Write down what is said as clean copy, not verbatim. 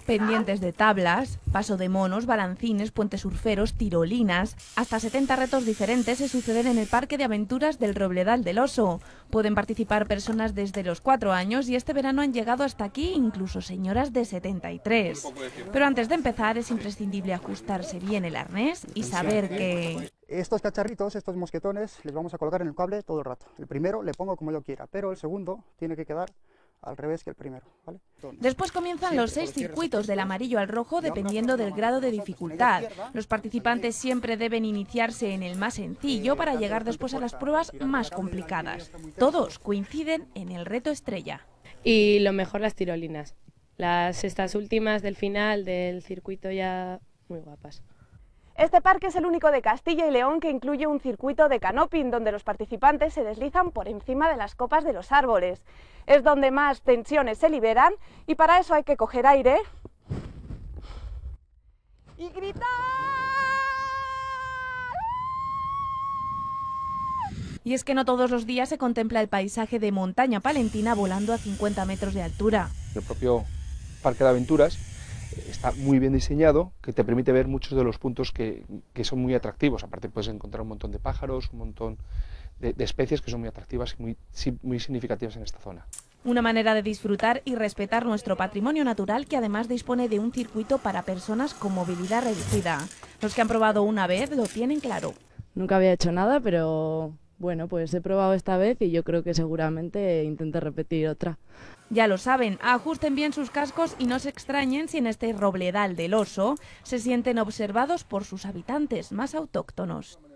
Pendientes de tablas, paso de monos, balancines, puentes surferos, tirolinas. Hasta 70 retos diferentes se suceden en el Parque de Aventuras del Robledal del Oso. Pueden participar personas desde los 4 años y este verano han llegado hasta aquí incluso señoras de 73. Pero antes de empezar es imprescindible ajustarse bien el arnés y saber que... Estos cacharritos, estos mosquetones, les vamos a colocar en el cable todo el rato. El primero le pongo como yo quiera, pero el segundo tiene que quedar al revés que el primero, ¿vale? Después comienzan los 6 circuitos del amarillo al rojo dependiendo del grado de dificultad. Los participantes siempre deben iniciarse en el más sencillo para llegar después a las pruebas más complicadas. Todos coinciden en el reto estrella. Y lo mejor, las tirolinas. Estas últimas del final del circuito ya muy guapas. Este parque es el único de Castilla y León que incluye un circuito de canoping donde los participantes se deslizan por encima de las copas de los árboles. Es donde más tensiones se liberan y para eso hay que coger aire y gritar. Y es que no todos los días se contempla el paisaje de montaña palentina volando a 50 metros de altura. El propio Parque de Aventuras está muy bien diseñado, que te permite ver muchos de los puntos que son muy atractivos. Aparte puedes encontrar un montón de pájaros, un montón de especies que son muy atractivas y muy significativas en esta zona. Una manera de disfrutar y respetar nuestro patrimonio natural que además dispone de un circuito para personas con movilidad reducida. Los que han probado una vez lo tienen claro. Nunca había hecho nada, pero bueno, pues he probado esta vez y yo creo que seguramente intente repetir otra. Ya lo saben, ajusten bien sus cascos y no se extrañen si en este Robledal del Oso se sienten observados por sus habitantes más autóctonos.